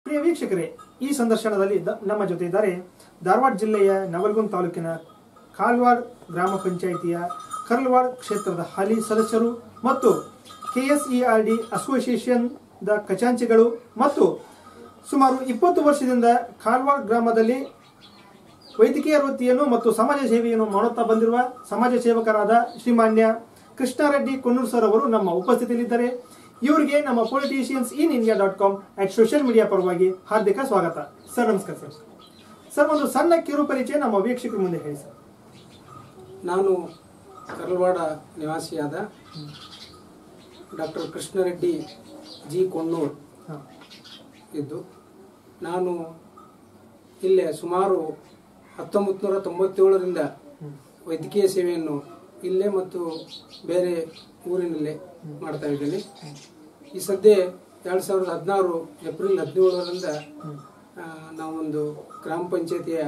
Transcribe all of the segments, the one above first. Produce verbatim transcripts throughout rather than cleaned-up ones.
ಪ್ರಿಯ ವೀಕ್ಷಕರೇ, ಈ ಸಂದರ್ಶನದಲ್ಲಿ ನಮ್ಮ ಜೊತೆ ಇದ್ದಾರೆ ಧಾರವಾಡ ಜಿಲ್ಲೆಯ ನವಲಗುಂದ ತಾಲೂಕಿನ ಕಾಲ್ವಾಡ್ ಗ್ರಾಮ ಪಂಚಾಯಿತಿಯ ಕರ್ಲವಾಡ್ ಕ್ಷೇತ್ರದ ಹಾಲಿ ಸದಸ್ಯರು ಮತ್ತು ಕೆಎಸ್ಇಆರ್ಡಿ ಅಸೋಸಿಯೇಷನ್ ದ ಖಜಾಂಚಿಗಳು ಮತ್ತು ಸುಮಾರು ಇಪ್ಪತ್ತು ವರ್ಷದಿಂದ ಕಾಲ್ವಾಡ್ ಗ್ರಾಮದಲ್ಲಿ ವೈದ್ಯಕೀಯ ವೃತ್ತಿಯನ್ನು ಮತ್ತು ಸಮಾಜ ಸೇವೆಯನ್ನು ಮಾಡುತ್ತಾ ಬಂದಿರುವ ಸಮಾಜ ಸೇವಕರಾದ ಶ್ರೀಮಾನ್ಯ ಕೃಷ್ಣಾರೆಡ್ಡಿ ಕೊಣ್ಣೂರ್ ಸರ್ ಅವರು ನಮ್ಮ ಉಪಸ್ಥಿತಿಯಲ್ಲಿದ್ದಾರೆ. ಇವರಿಗೆ ನಮ್ಮ politicians in India dot com at social media ಪರವಾಗಿ ಹಾರ್ದಿಕ ಸ್ವಾಗತ. ಸರ್ ನಮಸ್ಕಾರ. ಸರ್ ಸರ್ ಒಂದು ಸಣ್ಣ ಕಿರು ಪರಿಚಯ ನಮ್ಮ ವೀಕ್ಷಕರ ಮುಂದೆ ಹೇಳಿ ಸರ್. ನಾನು ಕರ್ಲವಾಡ ನಿವಾಸಿಯಾದ ಡಾಕ್ಟರ್ ಕೃಷ್ಣಾರೆಡ್ಡಿ ಜಿ ಕೊಣ್ಣೂರ್ ಇದ್ದು, ನಾನು ಇಲ್ಲೇ ಸುಮಾರು ಹತ್ತೊಂಬತ್ತು ನೂರ ತೊಂಬತ್ತೇಳರಿಂದ ವೈದ್ಯಕೀಯ ಸೇವೆಯನ್ನು ಇಲ್ಲೇ ಮತ್ತು ಬೇರೆ ಊರಿನಲ್ಲೇ ಮಾಡ್ತಾ ಇದ್ದೇನೆ. ಈ ಸದ್ಯ ಎರಡು ಸಾವಿರದ ಹದಿನಾರು ಏಪ್ರಿಲ್ ಹದಿನೇಳರಿಂದ ನಾವೊಂದು ಗ್ರಾಮ ಪಂಚಾಯತಿಯ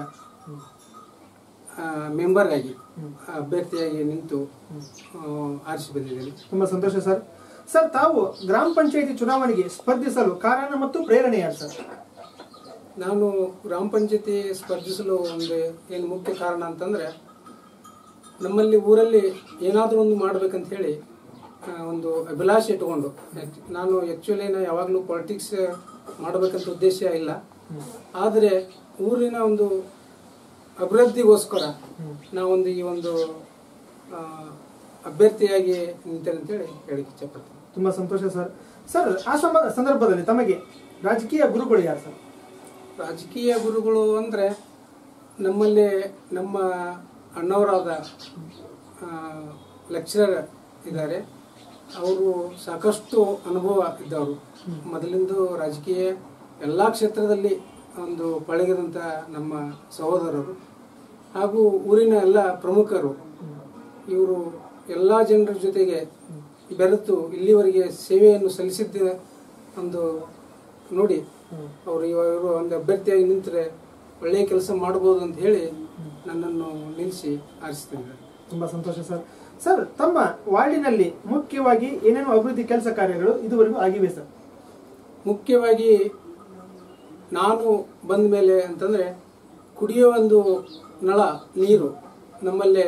ಮೆಂಬರ್ ಆಗಿ ಅಭ್ಯರ್ಥಿಯಾಗಿ ನಿಂತು ಆರಿಸಿ ಬಂದಿದ್ದೇನೆ. ತುಂಬಾ ಸಂತೋಷ ಸರ್. ಸರ್ ತಾವು ಗ್ರಾಮ ಪಂಚಾಯತಿ ಚುನಾವಣೆಗೆ ಸ್ಪರ್ಧಿಸಲು ಕಾರಣ ಮತ್ತು ಪ್ರೇರಣೆ ಯಾರು ಸರ್? ನಾನು ಗ್ರಾಮ ಪಂಚಾಯತಿ ಸ್ಪರ್ಧಿಸಲು ಒಂದು ಏನು ಮುಖ್ಯ ಕಾರಣ ಅಂತಂದರೆ, ನಮ್ಮಲ್ಲಿ ಊರಲ್ಲಿ ಏನಾದರೂ ಒಂದು ಮಾಡಬೇಕಂತ ಹೇಳಿ ಒಂದು ಅಭಿಲಾಷೆ ಇಟ್ಟುಕೊಂಡು, ನಾನು ಆ್ಯಕ್ಚುಲಿ ನಾನು ಯಾವಾಗಲೂ ಪಾಲಿಟಿಕ್ಸ್ ಮಾಡಬೇಕಂತ ಉದ್ದೇಶ ಇಲ್ಲ, ಆದರೆ ಊರಿನ ಒಂದು ಅಭಿವೃದ್ಧಿಗೋಸ್ಕರ ನಾವೊಂದು ಈ ಒಂದು ಅಭ್ಯರ್ಥಿಯಾಗಿ ನಿಂತೇನೆ ಅಂತೇಳಿ ಹೇಳಿಕ್ಕೆ ಇಷ್ಟಪಡ್ತೀನಿ. ತುಂಬ ಸಂತೋಷ ಸರ್. ಸರ್ ಆ ಸಂದರ್ಭದಲ್ಲಿ ತಮಗೆ ರಾಜಕೀಯ ಗುರುಗಳು ಯಾರು ಸರ್? ರಾಜಕೀಯ ಗುರುಗಳು ಅಂದರೆ ನಮ್ಮಲ್ಲಿ ನಮ್ಮ ಅಣ್ಣವರಾದ ಲೆಕ್ಚರರ್ ಇದ್ದಾರೆ. ಅವರು ಸಾಕಷ್ಟು ಅನುಭವ ಇದ್ದವರು, ಮೊದಲಿಂದು ರಾಜಕೀಯ ಎಲ್ಲ ಕ್ಷೇತ್ರದಲ್ಲಿ ಒಂದು ಪಳಗಿದಂಥ ನಮ್ಮ ಸಹೋದರರು ಹಾಗೂ ಊರಿನ ಎಲ್ಲ ಪ್ರಮುಖರು. ಇವರು ಎಲ್ಲ ಜನರ ಜೊತೆಗೆ ಬೆರೆತು ಇಲ್ಲಿವರೆಗೆ ಸೇವೆಯನ್ನು ಸಲ್ಲಿಸಿದ್ದ ಒಂದು ನೋಡಿ ಅವರು ಇವರು ಒಂದು ಅಭ್ಯರ್ಥಿಯಾಗಿ ನಿಂತರೆ ಒಳ್ಳೆಯ ಕೆಲಸ ಮಾಡ್ಬೋದು ಅಂತ ಹೇಳಿ ನನ್ನನ್ನು ನಿಲ್ಲಿಸಿ ಆರಿಸ್ತಿದ್ದಾರೆ. ತುಂಬ ಸಂತೋಷ ಸರ್. ಸರ್ ತಮ್ಮ ವಾರ್ಡಿನಲ್ಲಿ ಮುಖ್ಯವಾಗಿ ಏನೇನು ಅಭಿವೃದ್ಧಿ ಕೆಲಸ ಕಾರ್ಯಗಳು ಇದುವರೆಗೂ ಆಗಿವೆ ಸರ್? ಮುಖ್ಯವಾಗಿ ನಾನು ಬಂದ ಮೇಲೆ ಅಂತಂದರೆ ಕುಡಿಯೋ ಒಂದು ನಳ ನೀರು ನಮ್ಮಲ್ಲೇ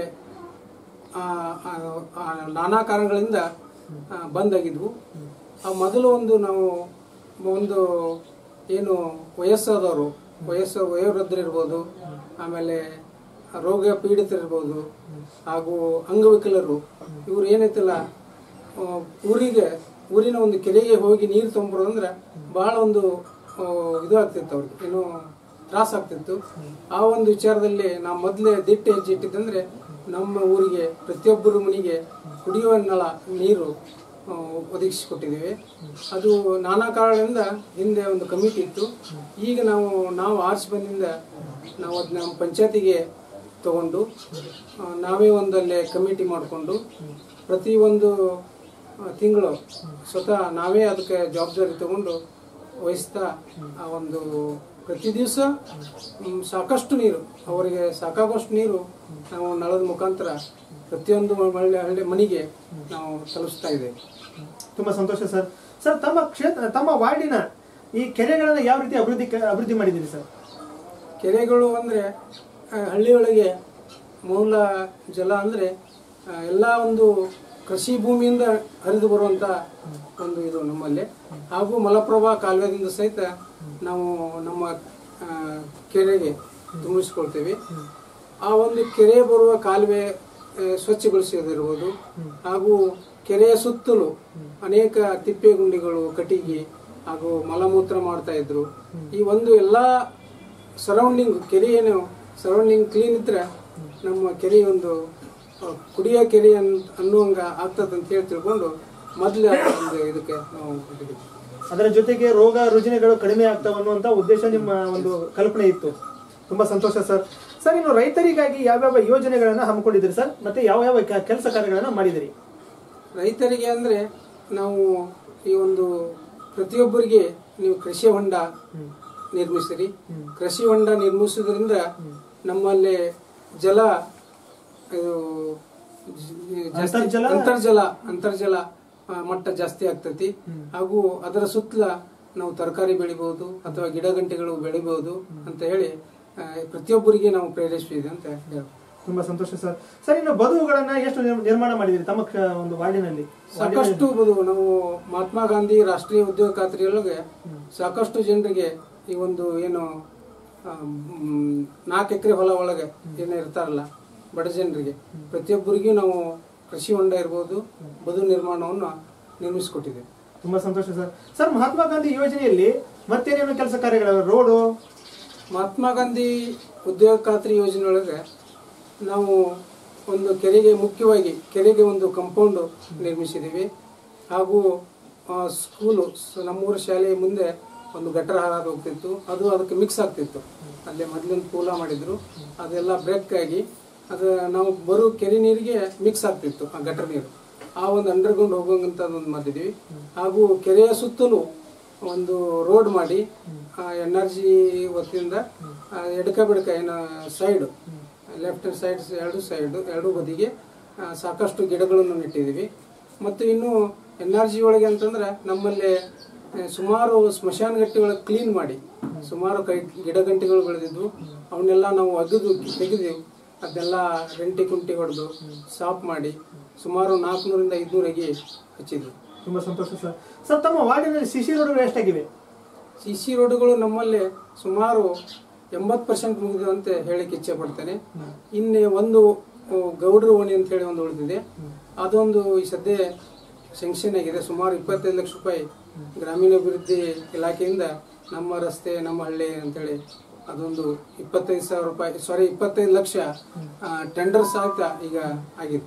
ನಾನಾ ಕಾರಣಗಳಿಂದ ಬಂದಾಗಿದ್ವು. ಆ ಮೊದಲು ಒಂದು ನಾವು ಒಂದು ಏನು ವಯಸ್ಸಾದವರು ವಯಸ್ಸು ವಯೋವೃದ್ಧರಿರ್ಬೋದು, ಆಮೇಲೆ ರೋಗ ಪೀಡಿತರಿರ್ಬೋದು ಹಾಗೂ ಅಂಗವಿಕಲರು, ಇವ್ರು ಏನೈತಲ್ಲ ಊರಿಗೆ ಊರಿನ ಒಂದು ಕೆರೆಗೆ ಹೋಗಿ ನೀರು ತೊಗೊಂಬರೋದಂದ್ರೆ ಭಾಳ ಒಂದು ಇದು ಆಗ್ತಿತ್ತು, ಅವ್ರಿಗೆ ಏನೋ ತ್ರಾಸ ಆಗ್ತಿತ್ತು. ಆ ಒಂದು ವಿಚಾರದಲ್ಲಿ ನಾವು ಮೊದಲೇ ದಿಟ್ಟ ಹೆಜ್ಜೆ ಇಟ್ಟಿದ್ದಂದ್ರೆ ನಮ್ಮ ಊರಿಗೆ ಪ್ರತಿಯೊಬ್ಬರ ಮನೆಗೆ ಕುಡಿಯುವ ನಳ ನೀರು ಒದಗಿಸಿಕೊಟ್ಟಿದ್ದೀವಿ. ಅದು ನಾನಾ ಕಾರಣದಿಂದ ಹಿಂದೆ ಒಂದು ಕಮಿಟಿ ಇತ್ತು. ಈಗ ನಾವು ನಾವು ಆರ್ಸಿ ಬಂದಿಂದ ನಾವು ಅದನ್ನ ನಮ್ಮ ಪಂಚಾಯತಿಗೆ ತಗೊಂಡು ನಾವೇ ಒಂದಲ್ಲೇ ಕಮಿಟಿ ಮಾಡಿಕೊಂಡು ಪ್ರತಿಯೊಂದು ತಿಂಗಳು ಸ್ವತಃ ನಾವೇ ಅದಕ್ಕೆ ಜವಾಬ್ದಾರಿ ತಗೊಂಡು ವಹಿಸ್ತಾ ಆ ಒಂದು ಪ್ರತಿ ದಿವಸ ಸಾಕಷ್ಟು ನೀರು ಅವರಿಗೆ ಸಾಕಾಗುವಷ್ಟು ನೀರು ನಾವು ನಳದ ಮುಖಾಂತರ ಪ್ರತಿಯೊಂದು ಹಳ್ಳಿ ಹಳ್ಳಿ ಮನೆಗೆ ನಾವು ತಲುಪಿಸ್ತಾ ಇದ್ದೇವೆ. ತುಂಬ ಸಂತೋಷ ಸರ್. ಸರ್ ತಮ್ಮ ಕ್ಷೇತ್ರ ತಮ್ಮ ವಾರ್ಡಿನ ಈ ಕೆರೆಗಳನ್ನು ಯಾವ ರೀತಿ ಅಭಿವೃದ್ಧಿ ಅಭಿವೃದ್ಧಿ ಮಾಡಿದ್ದೀರಿ ಸರ್? ಕೆರೆಗಳು ಅಂದರೆ ಹಳ್ಳಿಯೊಳಗೆ ಮೂಲ ಜಲ ಅಂದರೆ ಎಲ್ಲ ಒಂದು ಕೃಷಿ ಭೂಮಿಯಿಂದ ಹರಿದು ಬರುವಂಥ ಒಂದು ಇದು ನಮ್ಮಲ್ಲಿ, ಹಾಗೂ ಮಲಪ್ರಭಾ ಕಾಲುವೆದಿಂದ ಸಹಿತ ನಾವು ನಮ್ಮ ಕೆರೆಗೆ ತುಂಬಿಸ್ಕೊಳ್ತೇವೆ. ಆ ಒಂದು ಕೆರೆ ಬರುವ ಕಾಲುವೆ ಸ್ವಚ್ಛಗೊಳಿಸೋದಿರ್ಬೋದು, ಹಾಗೂ ಕೆರೆಯ ಸುತ್ತಲೂ ಅನೇಕ ತಿಪ್ಪೆ ಗುಂಡಿಗಳು, ಕಟ್ಟಿಗೆ ಹಾಗೂ ಮಲಮೂತ್ರ ಮಾಡ್ತಾ ಇದ್ರು. ಈ ಒಂದು ಎಲ್ಲ ಸರೌಂಡಿಂಗ್ ಕೆರೆ ಏನು ಸರೌಂಡಿಂಗ್ ಕ್ಲೀನ್ ಇದ್ರೆ ನಮ್ಮ ಕೆರೆ ಒಂದು ಕುಡಿಯೋ ಕೆರೆ ಅನ್ ಅನ್ನುವಂಗ ಆಗ್ತದೆ ಅಂತ ಹೇಳಿ ತಿಳ್ಕೊಂಡು ಮೊದಲು ಒಂದು ಇದಕ್ಕೆ ನಾವು ಅದರ ಜೊತೆಗೆ ರೋಗ ರುಜಿನಗಳು ಕಡಿಮೆ ಆಗ್ತಾವ ಅನ್ನುವಂಥ ಉದ್ದೇಶ ನಿಮ್ಮ ಒಂದು ಕಲ್ಪನೆ ಇತ್ತು. ತುಂಬಾ ಸಂತೋಷ ಸರ್. ಸರ್ ಇನ್ನು ರೈತರಿಗಾಗಿ ಯಾವ್ಯಾವ ಯೋಜನೆಗಳನ್ನ ಹಮ್ಮಿಕೊಂಡಿದ್ದೀರಿ ಸರ್, ಮತ್ತೆ ಯಾವ ಯಾವ ಕೆಲಸ ಕಾರ್ಯಗಳನ್ನ ಮಾಡಿದಿರಿ? ರೈತರಿಗೆ ಅಂದರೆ ನಾವು ಈ ಒಂದು ಪ್ರತಿಯೊಬ್ಬರಿಗೆ ನೀವು ಕೃಷಿ ಹೊಂಡ ನಿರ್ಮಿಸಿರಿ. ಕೃಷಿ ಹೊಂಡ ನಿರ್ಮಿಸೋದ್ರಿಂದ ನಮ್ಮಲ್ಲಿ ಜಲ ಅಂತರ್ಜಲ ಅಂತರ್ಜಲ ಮಟ್ಟ ಜಾಸ್ತಿ ಆಗ್ತೈತಿ. ಹಾಗೂ ಅದರ ಸುತ್ತಲ ನಾವು ತರಕಾರಿ ಬೆಳಿಬಹುದು ಅಥವಾ ಗಿಡ ಗಂಟೆಗಳು ಬೆಳಿಬಹುದು ಅಂತ ಹೇಳಿ ಪ್ರತಿಯೊಬ್ಬರಿಗೆ ನಾವು ಪ್ರೇರೇಪಿಸಿದೆ ಅಂತ ಹೇಳಿ. ತುಂಬಾ ಸಂತೋಷ ಸರ್. ಸರ್, ಇನ್ನು ಬದುವುಗಳನ್ನ ಎಷ್ಟು ನಿರ್ಮಾಣ ಮಾಡಿದ್ರಿ ತಮ್ಮ ಒಂದು ವಾರ್ಡಿನಲ್ಲಿ? ಸಾಕಷ್ಟು ಬದುವು ನಾವು ಮಹಾತ್ಮ ಗಾಂಧಿ ರಾಷ್ಟ್ರೀಯ ಉದ್ಯೋಗ ಖಾತ್ರಿಯೊಳಗೆ ಸಾಕಷ್ಟು ಜನರಿಗೆ ಈ ಒಂದು ಏನು ನಾಲ್ಕು ಎಕರೆ ಹೊಲ ಒಳಗೆ ಏನು ಇರ್ತಾರಲ್ಲ ಬಡ ಜನರಿಗೆ ಪ್ರತಿಯೊಬ್ಬರಿಗೂ ನಾವು ಕೃಷಿ ಹೊಂಡ ಇರ್ಬೋದು ಬದು ನಿರ್ಮಾಣವನ್ನು ನಿರ್ಮಿಸಿಕೊಟ್ಟಿದೆ. ತುಂಬಾ ಸಂತೋಷ ಸರ್. ಸರ್, ಮಹಾತ್ಮ ಗಾಂಧಿ ಯೋಜನೆಯಲ್ಲಿ ಮತ್ತೇನೇನು ಕೆಲಸ ಕಾರ್ಯಗಳು? ರೋಡು, ಮಹಾತ್ಮ ಗಾಂಧಿ ಉದ್ಯೋಗ ಖಾತ್ರಿ ಯೋಜನೆ ಒಳಗೆ ನಾವು ಒಂದು ಕೆರೆಗೆ ಮುಖ್ಯವಾಗಿ ಕೆರೆಗೆ ಒಂದು ಕಾಂಪೌಂಡ್ ನಿರ್ಮಿಸಿದ್ದೀವಿ. ಹಾಗೂ ಸ್ಕೂಲು ನಮ್ಮೂರ ಶಾಲೆಯ ಮುಂದೆ ಒಂದು ಗಟರ ಹಾರಾದ ಹೋಗ್ತಿತ್ತು, ಅದು ಅದಕ್ಕೆ ಮಿಕ್ಸ್ ಆಗ್ತಿತ್ತು. ಅಲ್ಲೇ ಮೊದಲೊಂದು ಪೂಲ ಮಾಡಿದ್ರು, ಅದೆಲ್ಲ ಬ್ರೇಕ್ ಆಗಿ ಅದು ನಾವು ಬರೋ ಕೆರೆ ನೀರಿಗೆ ಮಿಕ್ಸ್ ಆಗ್ತಿತ್ತು ಆ ಗಟರ್ ನೀರು. ಆ ಒಂದು ಅಂಡರ್ಗ್ರೌಂಡ್ ಹೋಗುವಂತ ಒಂದು ಮಾಡಿದ್ವಿ. ಹಾಗೂ ಕೆರೆಯ ಸುತ್ತಲೂ ಒಂದು ರೋಡ್ ಮಾಡಿ ಎನ್ ಆರ್ ಜಿ ವತಿಯಿಂದ ಎಡಕ ಬಿಡಕ ಏನು ಸೈಡ್ ಲೆಫ್ಟ್ ಸೈಡ್ ಎರಡು ಸೈಡ್ ಎರಡು ಬದಿಗೆ ಸಾಕಷ್ಟು ಗಿಡಗಳನ್ನು ನೆಟ್ಟಿದ್ದೀವಿ. ಮತ್ತು ಇನ್ನು ಎನ್ ಆರ್ ಜಿ ಒಳಗೆ ಅಂತಂದ್ರೆ ನಮ್ಮಲ್ಲಿ ಸುಮಾರು ಸ್ಮಶಾನ ಗಟ್ಟಿ ಒಳಗೆ ಕ್ಲೀನ್ ಮಾಡಿ ಸುಮಾರು ಕೈ ಗಿಡ ಗಂಟೆಗಳು ಬೆಳೆದಿದ್ವು. ಅವನ್ನೆಲ್ಲ ನಾವು ಅಗದು ತೆಗೆದು ಅದನ್ನೆಲ್ಲ ಗಂಟೆ ಕುಂಟಿ ಹೊಡೆದು ಸಾಫ್ ಮಾಡಿ ಸುಮಾರು ನಾಲ್ಕುನೂರಿಂದ ಐದುನೂರು ಅಗಿ ಹಚ್ಚಿದ್ವಿ. ತುಂಬಾ ಸಂತೋಷ ಸರ್. ಸರ್, ತಮ್ಮ ವಾರ್ಡಿನಲ್ಲಿ ಸಿಸಿ ರೋಡ್ಗಳು ಎಷ್ಟಾಗಿವೆ? ಸಿಸಿ ರೋಡ್ಗಳು ನಮ್ಮಲ್ಲಿ ಸುಮಾರು ಎಂಬತ್ತು ಪರ್ಸೆಂಟ್ ಮುಗಿದು ಅಂತ ಹೇಳಿಕ್ಕೆ ಇಚ್ಛೆ ಪಡ್ತೇನೆ. ಇನ್ನೇ ಒಂದು ಗೌಡ್ರ ಓಣಿ ಅಂತ ಹೇಳಿ ಒಂದು ಉಳಿದಿದೆ, ಅದೊಂದು ಈ ಸದ್ಯ ಸ್ಯಾಂಕ್ಷನ್ ಆಗಿದೆ. ಸುಮಾರು ಇಪ್ಪತ್ತೈದು ಲಕ್ಷ ರೂಪಾಯಿ ಗ್ರಾಮೀಣಾಭಿವೃದ್ಧಿ ಇಲಾಖೆಯಿಂದ ನಮ್ಮ ರಸ್ತೆ ನಮ್ಮ ಹಳ್ಳಿ ಅಂತೇಳಿ ಅದೊಂದು ಇಪ್ಪತ್ತೈದು ಸಾವಿರ ರೂಪಾಯಿ ಸಾರಿ ಇಪ್ಪತ್ತೈದು ಲಕ್ಷ ಟೆಂಡರ್ ಸಹಿತ ಈಗ ಆಗಿದೆ.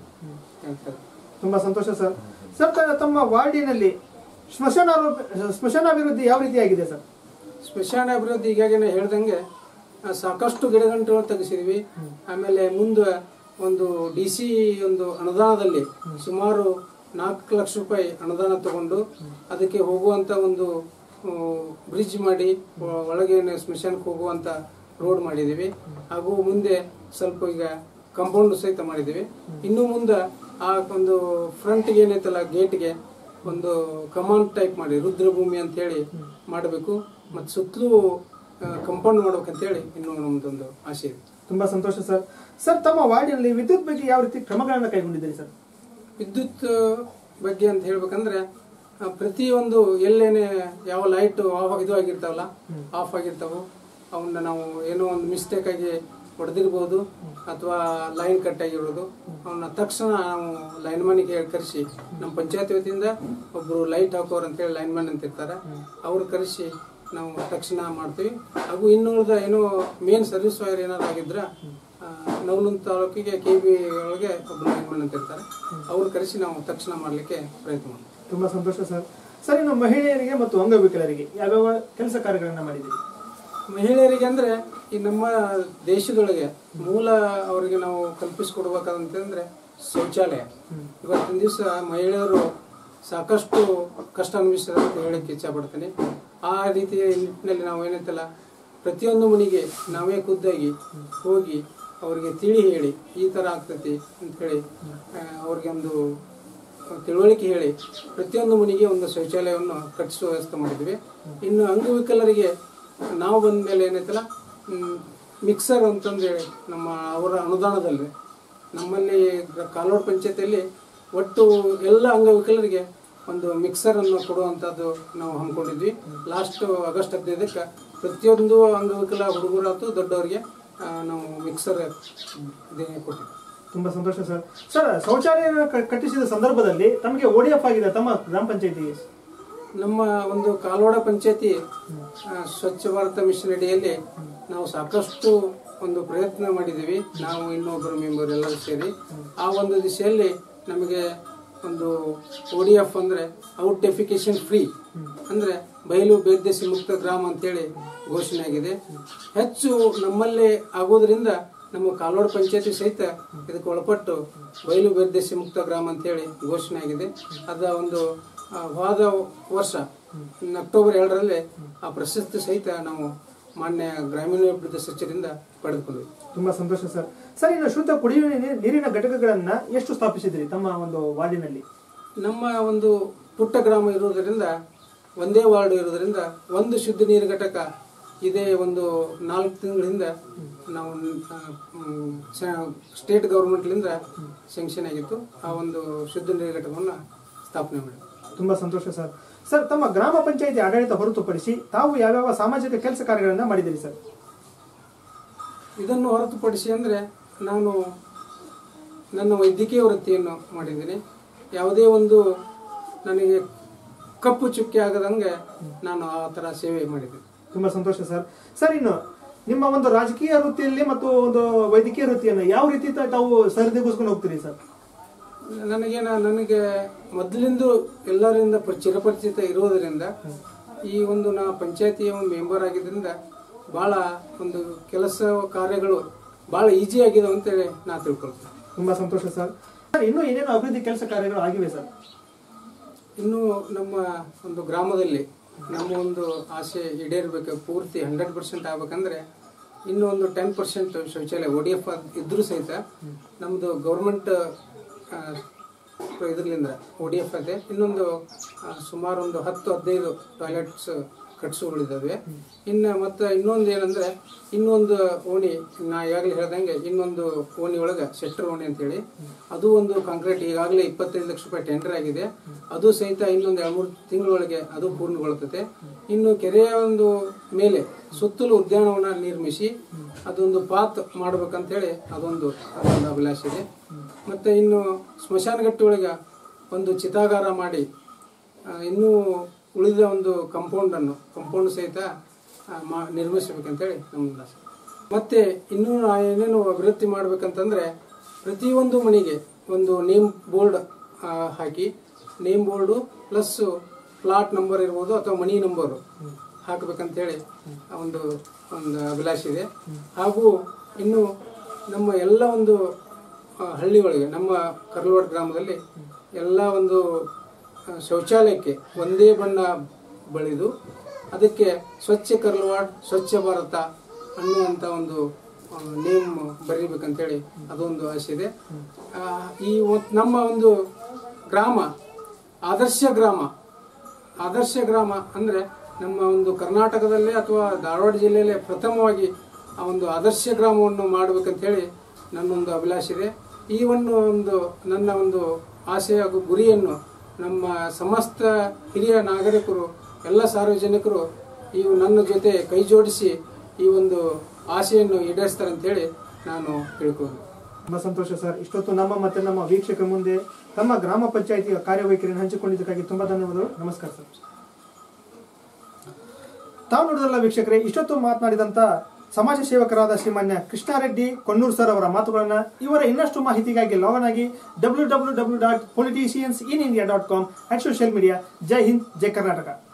ತುಂಬಾ ಸಂತೋಷ ಸರ್. ಸರ್, ತಮ್ಮ ವಾರ್ಡಿನಲ್ಲಿ ಸ್ಮಶಾನ ಸ್ಮಶಾನಾಭಿವೃದ್ಧಿ ಯಾವ ರೀತಿ ಆಗಿದೆ ಸರ್? ಸ್ಮಶಾನ ಅಭಿವೃದ್ಧಿ ಈಗಾಗಲೇ ಹೇಳ್ದಂಗೆ ಸಾಕಷ್ಟು ಗಿಡಗಂಟೆಗಳು ತೆಗೆಸಿದ್ವಿ. ಆಮೇಲೆ ಮುಂದೆ ಒಂದು ಡಿ ಸಿ ಒಂದು ಅನುದಾನದಲ್ಲಿ ಸುಮಾರು ನಾಲ್ಕು ಲಕ್ಷ ರೂಪಾಯಿ ಅನುದಾನ ತಗೊಂಡು ಅದಕ್ಕೆ ಹೋಗುವಂತ ಒಂದು ಬ್ರಿಡ್ಜ್ ಮಾಡಿ ಒಳಗೆ ಸ್ಮಶಾನಕ್ಕೆ ಹೋಗುವಂತ ರೋಡ್ ಮಾಡಿದ್ದೀವಿ. ಹಾಗೂ ಮುಂದೆ ಸ್ವಲ್ಪ ಈಗ ಕಾಂಪೌಂಡ್ ಸಹಿತ ಮಾಡಿದ್ದೀವಿ. ಇನ್ನು ಮುಂದೆ ಆ ಒಂದು ಫ್ರಂಟ್ಗೆ ಏನೈತಲ್ಲ ಗೇಟ್ಗೆ ಒಂದು ಕಮಾಂಡ್ ಟೈಪ್ ಮಾಡಿ ರುದ್ರಭೂಮಿ ಅಂತ ಹೇಳಿ ಮಾಡಬೇಕು ಮತ್ತು ಸುತ್ತಲೂ ಕಾಂಪೌಂಡ್ ಮಾಡ್ಬೇಕಂತೇಳಿ ಇನ್ನು ನಮ್ದೊಂದು ಆಸೆ ಇದೆ. ತುಂಬಾ ಸಂತೋಷ ಸರ್. ಸರ್, ತಮ್ಮ ವಾರ್ಡಿನಲ್ಲಿ ವಿದ್ಯುತ್ ಬಗ್ಗೆ ಯಾವ ರೀತಿ ಕ್ರಮಗಳನ್ನು ಕೈಗೊಂಡಿದ್ದೀರಿ ಸರ್? ವಿದ್ಯುತ್ ಬಗ್ಗೆ ಅಂತ ಹೇಳ್ಬೇಕಂದ್ರೆ ಪ್ರತಿಯೊಂದು ಎಲ್ಲೇನೆ ಯಾವ ಲೈಟ್ ಇದು ಆಗಿರ್ತಾವಲ್ಲ ಆಫ್ ಆಗಿರ್ತಾವ ಅವನ್ನ ನಾವು ಏನೋ ಒಂದು ಮಿಸ್ಟೇಕ್ ಆಗಿ ಹೊಡೆದಿರ್ಬೋದು ಅಥವಾ ಲೈನ್ ಕಟ್ ಆಗಿರೋದು ಅವನ್ನ ತಕ್ಷಣ ನಾವು ಲೈನ್ ಮನ್ಗೆ ಕರೆಸಿ ನಮ್ಮ ಪಂಚಾಯತ್ ವತಿಯಿಂದ ಒಬ್ರು ಲೈಟ್ ಹಾಕೋರು ಅಂತೇಳಿ ಲೈನ್ ಮ್ಯಾನ್ ಅಂತ ಇರ್ತಾರೆ, ಅವ್ರು ಕರೆಸಿ ನಾವು ತಕ್ಷಣ ಮಾಡ್ತೀವಿ. ಹಾಗೂ ಇನ್ನುಳಿದ ಏನೋ ಮೇನ್ ಸರ್ವಿಸ್ ವೈರ್ ಏನಾದ್ರು ಆಗಿದ್ರೆ ನವಲುಂದ ತಾಲೂಕಿಗೆ ಕೆ ಬಿ ಒಳಗೆ ಒಬ್ರು ಲೈನ್ ಮ್ಯಾನ್ ಅಂತ ಇರ್ತಾರೆ, ಅವ್ರು ಕರೆಸಿ ನಾವು ತಕ್ಷಣ ಮಾಡಲಿಕ್ಕೆ ಪ್ರಯತ್ನ ಮಾಡ್ತೀವಿ. ತುಂಬಾ ಸಂತೋಷ ಸರ್. ಸರ್, ಇನ್ನು ಮಹಿಳೆಯರಿಗೆ ಮತ್ತು ಅಂಗವಿಕಲರಿಗೆ ಯಾವ್ಯಾವ ಕೆಲಸ ಕಾರ್ಯಗಳನ್ನ ಮಾಡಿದ್ದೀರಿ? ಮಹಿಳೆಯರಿಗೆ ಅಂದ್ರೆ ಈ ನಮ್ಮ ದೇಶದೊಳಗೆ ಮೂಲ ಅವರಿಗೆ ನಾವು ಕಲ್ಪಿಸಿಕೊಡ್ಬೇಕಂತಂದ್ರೆ ಶೌಚಾಲಯ. ಇವತ್ತಿನ ದಿವಸ ಮಹಿಳೆಯರು ಸಾಕಷ್ಟು ಕಷ್ಟ ಅನುಭವಿಸಿದ ಅಂತ ಹೇಳಕ್ಕೆ ಇಚ್ಛೆ ಪಡ್ತೇನೆ. ಆ ರೀತಿಯ ನಿಟ್ಟಿನಲ್ಲಿ ನಾವು ಏನಂತಲ್ಲ ಪ್ರತಿಯೊಂದು ಮನೆಗೆ ನಾವೇ ಖುದ್ದಾಗಿ ಹೋಗಿ ಅವ್ರಿಗೆ ತಿಳಿ ಹೇಳಿ ಈ ತರ ಆಗ್ತೈತಿ ಅಂತ ಹೇಳಿ ಅವ್ರಿಗೆ ಒಂದು ತಿಳುವಳಿಕೆ ಹೇಳಿ ಪ್ರತಿಯೊಂದು ಮನೆಗೆ ಒಂದು ಶೌಚಾಲಯವನ್ನು ಕಟ್ಟಿಸುವ ವ್ಯವಸ್ಥೆ ಮಾಡಿದ್ವಿ. ಇನ್ನು ಅಂಗವಿಕಲರಿಗೆ ನಾವು ಬಂದ ಮೇಲೆ ಏನೈತಲ್ಲ ಮಿಕ್ಸರ್ ಅಂತಂದೇಳಿ ನಮ್ಮ ಅವರ ಅನುದಾನದಲ್ಲಿ ನಮ್ಮಲ್ಲಿ ಕಾಲೋಡ್ ಪಂಚಾಯತಿಯಲ್ಲಿ ಒಟ್ಟು ಎಲ್ಲ ಅಂಗವಿಕಲರಿಗೆ ಒಂದು ಮಿಕ್ಸರ್ ಅನ್ನು ಕೊಡುವಂಥದ್ದು ನಾವು ಹಮ್ಮಿಕೊಂಡಿದ್ವಿ. ಲಾಸ್ಟ್ ಆಗಸ್ಟ್ ಹದಿನೈದಕ್ಕೆ ಪ್ರತಿಯೊಂದು ಅಂಗವಿಕಲ ಹುಡುಗರಾತು ದೊಡ್ಡವರಿಗೆ ನಾವು ಮಿಕ್ಸರ್ ಕೊಟ್ಟಿದ್ವಿ. ತುಂಬಾ ಸಂತೋಷ ಸರ್. ಸರ್, ಶೌಚಾಲಯ ಕಟ್ಟಿಸಿದ ಸಂದರ್ಭದಲ್ಲಿ ತಮಗೆ ಓ ಡಿ ಎಫ್ ಆಗಿದೆ ತಮ್ಮ ಗ್ರಾಮ ಪಂಚಾಯತಿಗೆ? ನಮ್ಮ ಒಂದು ಕಾಲೋಡ ಪಂಚಾಯತಿ ಸ್ವಚ್ಛ ಭಾರತ ಮಿಷನ್ ಅಡಿಯಲ್ಲಿ ನಾವು ಸಾಕಷ್ಟು ಒಂದು ಪ್ರಯತ್ನ ಮಾಡಿದ್ದೀವಿ. ನಾವು ಇನ್ನೊಬ್ಬರು ಮೆಂಬರ್ ಎಲ್ಲರೂ ಸೇರಿ ಆ ಒಂದು ದಿಶೆಯಲ್ಲಿ ನಮಗೆ ಒಂದು ಓ ಡಿ ಎಫ್ ಅಂದ್ರೆ ಔಟ್ ಡೆಫಿಕೇಶನ್ ಫ್ರೀ ಅಂದ್ರೆ ಬಯಲು ಬೇದ್ದೆಸಿ ಮುಕ್ತ ಗ್ರಾಮ ಅಂತೇಳಿ ಘೋಷಣೆ ಆಗಿದೆ. ಹೆಚ್ಚು ನಮ್ಮಲ್ಲಿ ಆಗೋದ್ರಿಂದ ನಮ್ಮ ಕಾಲೋಡ್ ಪಂಚಾಯತಿ ಸಹಿತ ಇದಕ್ಕೆ ಒಳಪಟ್ಟು ಬಯಲು ಬೇದ್ದೆಸಿ ಮುಕ್ತ ಗ್ರಾಮ ಅಂತೇಳಿ ಘೋಷಣೆ ಆಗಿದೆ. ಅದ ಒಂದು ಹೋದ ವರ್ಷ ಅಕ್ಟೋಬರ್ ಎರಡರಲ್ಲಿ ಆ ಪ್ರಶಸ್ತಿ ಸಹಿತ ನಾವು ಮಾನ್ಯ ಗ್ರಾಮೀಣಾಭಿವೃದ್ಧಿ ಸಚಿವರಿಂದ ಪಡೆದುಕೊಂಡ್ವಿ. ತುಂಬಾ ಸಂತೋಷ ಸರ್. ಸರ್, ಇನ್ನು ಶುದ್ಧ ಕುಡಿಯುವ ನೀರಿನ ಘಟಕಗಳನ್ನ ಎಷ್ಟು ಸ್ಥಾಪಿಸಿದ್ರಿ ತಮ್ಮ ಒಂದು ವಾರ್ಡಿನಲ್ಲಿ? ನಮ್ಮ ಒಂದು ಪುಟ್ಟ ಗ್ರಾಮ ಇರುವುದರಿಂದ ಒಂದೇ ವಾರ್ಡ್ ಇರೋದ್ರಿಂದ ಒಂದು ಶುದ್ಧ ನೀರು ಘಟಕ ಇದೇ ಒಂದು ನಾಲ್ಕು ತಿಂಗಳಿಂದ ನಾವು ಸ್ಟೇಟ್ ಗೌರ್ಮೆಂಟ್ಲಿಂದ ಸ್ಯಾಂಕ್ಷನ್ ಆಗಿತ್ತು. ಆ ಒಂದು ಶುದ್ಧ ನೀರು ಘಟಕವನ್ನು ಸ್ಥಾಪನೆ ಮಾಡಿದ್ವಿ. ತುಂಬಾ ಸಂತೋಷ ಸರ್. ಸರ್, ತಮ್ಮ ಗ್ರಾಮ ಪಂಚಾಯಿತಿ ಆಡಳಿತ ಹೊರತುಪಡಿಸಿ ತಾವು ಯಾವ್ಯಾವ ಸಾಮಾಜಿಕ ಕೆಲಸ ಕಾರ್ಯಗಳನ್ನ ಮಾಡಿದಿರಿ ಸರ್? ಇದನ್ನು ಹೊರತುಪಡಿಸಿ ಅಂದರೆ ನಾನು ನನ್ನ ವೈದ್ಯಕೀಯ ವೃತ್ತಿಯನ್ನು ಮಾಡಿದ್ದೀನಿ. ಯಾವುದೇ ಒಂದು ನನಗೆ ಕಪ್ಪು ಚುಕ್ಕೆ ಆಗದಂಗೆ ನಾನು ಆ ಥರ ಸೇವೆ ಮಾಡಿದ್ದೀನಿ. ತುಂಬಾ ಸಂತೋಷ ಸರ್. ಸರ್, ಇನ್ನು ನಿಮ್ಮ ಒಂದು ರಾಜಕೀಯ ವೃತ್ತಿಯಲ್ಲಿ ಮತ್ತು ಒಂದು ವೈದ್ಯಕೀಯ ವೃತ್ತಿಯನ್ನು ಯಾವ ರೀತಿ ತಾವು ಸರಿದೂಗಿಸ್ಕೊಂಡು ಹೋಗ್ತೀರಿ ಸರ್? ನನಗೇನ ನನಗೆ ಮೊದಲಿಂದ ಎಲ್ಲರಿಂದ ಚಿರಪರಿಚಿತ ಇರೋದರಿಂದ ಈ ಒಂದು ನಾ ಪಂಚಾಯತಿಯ ಒಂದು ಮೆಂಬರ್ ಆಗಿದ್ದರಿಂದ ಭಾಳ ಒಂದು ಕೆಲಸ ಕಾರ್ಯಗಳು ಭಾಳ ಈಜಿ ಆಗಿದೆ ಅಂತೇಳಿ ನಾ ತಿಳ್ಕೊಳ್ತೀನಿ. ತುಂಬಾ ಸಂತೋಷ ಸರ್. ಇನ್ನೂ ಏನೇನು ಅಭಿವೃದ್ಧಿ ಕೆಲಸ ಕಾರ್ಯಗಳು ಆಗಿವೆ ಸರ್? ಇನ್ನು ನಮ್ಮ ಒಂದು ಗ್ರಾಮದಲ್ಲಿ ನಮ್ಮ ಒಂದು ಆಸೆ ಈಡೇರಬೇಕು, ಪೂರ್ತಿ ಹಂಡ್ರೆಡ್ ಪರ್ಸೆಂಟ್ ಆಗ್ಬೇಕಂದ್ರೆ ಇನ್ನೂ ಒಂದು ಟೆನ್ ಪರ್ಸೆಂಟ್ ಶೌಚಾಲಯ ಒ ಡಿ ಎಫ್ ಇದ್ರೂ ಸಹಿತ ನಮ್ಮದು ಗೌರ್ಮೆಂಟ್ ಇದರಿಂದ ಒ ಡಿ ಎಫ್ ಇದೆ. ಇನ್ನೊಂದು ಸುಮಾರು ಒಂದು ಹತ್ತು ಹದಿನೈದು ಟಾಯ್ಲೆಟ್ಸ್ ಕಟ್ಸುಗಳಿದ್ದಾವೆ. ಇನ್ನು ಮತ್ತು ಇನ್ನೊಂದು ಏನಂದರೆ ಇನ್ನೊಂದು ಓಣಿ ನಾ ಈಗಾಗಲೇ ಹೇಳ್ದಂಗೆ ಇನ್ನೊಂದು ಓಣಿ ಒಳಗೆ ಸೆಕ್ಟರ್ ಓಣಿ ಅಂತೇಳಿ ಅದು ಒಂದು ಕಾಂಕ್ರೀಟ್ ಈಗಾಗಲೇ ಇಪ್ಪತ್ತೈದು ಲಕ್ಷ ರೂಪಾಯಿ ಟೆಂಡರ್ ಆಗಿದೆ. ಅದು ಸಹಿತ ಇನ್ನೊಂದು ಎರಡು ಮೂರು ತಿಂಗಳೊಳಗೆ ಅದು ಪೂರ್ಣಗೊಳ್ಳುತ್ತದೆ. ಇನ್ನು ಕೆರೆಯ ಒಂದು ಮೇಲೆ ಸುತ್ತಲೂ ಉದ್ಯಾನವನ ನಿರ್ಮಿಸಿ ಅದೊಂದು ಪಾತ್ ಮಾಡ್ಬೇಕಂತೇಳಿ ಅದೊಂದು ಅದೊಂದು ಅಭಿಲಾಷೆ ಇದೆ. ಮತ್ತು ಇನ್ನು ಸ್ಮಶಾನಗಟ್ಟಿ ಒಳಗೆ ಒಂದು ಚಿತಾಗಾರ ಮಾಡಿ ಇನ್ನೂ ಉಳಿದ ಒಂದು ಕಂಪೌಂಡನ್ನು ಕಂಪೌಂಡ್ ಸಹಿತ ಮಾ ನಿರ್ಮಿಸಬೇಕಂತೇಳಿ ನಮ್ಮದು ಆಸೆ. ಮತ್ತು ಇನ್ನೂ ಏನೇನು ಅಭಿವೃದ್ಧಿ ಮಾಡ್ಬೇಕಂತಂದರೆ ಪ್ರತಿಯೊಂದು ಮನೆಗೆ ಒಂದು ನೇಮ್ ಬೋರ್ಡ್ ಹಾಕಿ name board plus plot number ಇರ್ಬೋದು ಅಥವಾ ಮನಿ ನಂಬರು ಹಾಕಬೇಕಂತೇಳಿ ಒಂದು ಒಂದು ಅಭಿಲಾಷೆ ಇದೆ. ಹಾಗೂ ಇನ್ನು ನಮ್ಮ ಎಲ್ಲ ಒಂದು ಹಳ್ಳಿಗಳಿಗೆ ನಮ್ಮ ಕರ್ಲವಾಡ ಗ್ರಾಮದಲ್ಲಿ ಎಲ್ಲ ಒಂದು ಶೌಚಾಲಯಕ್ಕೆ ಒಂದೇ ಬಣ್ಣ ಬಳಿದು ಅದಕ್ಕೆ ಸ್ವಚ್ಛ ಕರ್ಲವಾಡ ಸ್ವಚ್ಛ ಭಾರತ ಅನ್ನುವಂಥ ಒಂದು ನೇಮ್ ಬರೀಬೇಕಂತೇಳಿ ಅದೊಂದು ಆಸೆ ಇದೆ. ಈ ನಮ್ಮ ಒಂದು ಗ್ರಾಮ ಆದರ್ಶ ಗ್ರಾಮ ಆದರ್ಶ ಗ್ರಾಮ ಅಂದರೆ ನಮ್ಮ ಒಂದು ಕರ್ನಾಟಕದಲ್ಲೇ ಅಥವಾ ಧಾರವಾಡ ಜಿಲ್ಲೆಯಲ್ಲೇ ಪ್ರಥಮವಾಗಿ ಆ ಒಂದು ಆದರ್ಶ ಗ್ರಾಮವನ್ನು ಮಾಡಬೇಕಂತೇಳಿ ನನ್ನೊಂದು ಅಭಿಲಾಷೆ ಇದೆ. ಈ ಒಂದು ಒಂದು ನನ್ನ ಒಂದು ಆಸೆ ಹಾಗೂ ಗುರಿಯನ್ನು ನಮ್ಮ ಸಮಸ್ತ ಹಿರಿಯ ನಾಗರಿಕರು ಎಲ್ಲ ಸಾರ್ವಜನಿಕರು ಈ ನನ್ನ ಜೊತೆ ಕೈ ಜೋಡಿಸಿ ಈ ಒಂದು ಆಸೆಯನ್ನು ಈಡೇರಿಸ್ತಾರೆ ಅಂತೇಳಿ ನಾನು ತಿಳ್ಕೊಂಡು ತುಂಬ ಸಂತೋಷ ಸರ್. ಇಷ್ಟೊತ್ತು ನಮ್ಮ ಮತ್ತೆ ನಮ್ಮ ವೀಕ್ಷಕರ ಮುಂದೆ ತಮ್ಮ ಗ್ರಾಮ ಪಂಚಾಯಿತಿಯ ಕಾರ್ಯವೈಖರಿಯನ್ನು ಹಂಚಿಕೊಂಡಿದ್ದಕ್ಕಾಗಿ ತುಂಬಾ ಧನ್ಯವಾದಗಳು. ನಮಸ್ಕಾರ ಸರ್. ತಾವು ನೋಡಿದ್ರಲ್ಲ ವೀಕ್ಷಕರೇ, ಇಷ್ಟೊತ್ತು ಮಾತನಾಡಿದಂತ ಸಮಾಜ ಸೇವಕರಾದ ಶ್ರೀಮಾನ್ಯ ಕೃಷ್ಣಾರೆಡ್ಡಿ ಕೊಣ್ಣೂರು ಸರ್ ಅವರ ಮಾತುಗಳನ್ನ ಇವರ ಇನ್ನಷ್ಟು ಮಾಹಿತಿಗಾಗಿ ಲಾಗಿನ್ ಆಗಿ W W W dot politicians in India dot com at social media. ಜೈ ಹಿಂದ್, ಜೈ ಕರ್ನಾಟಕ.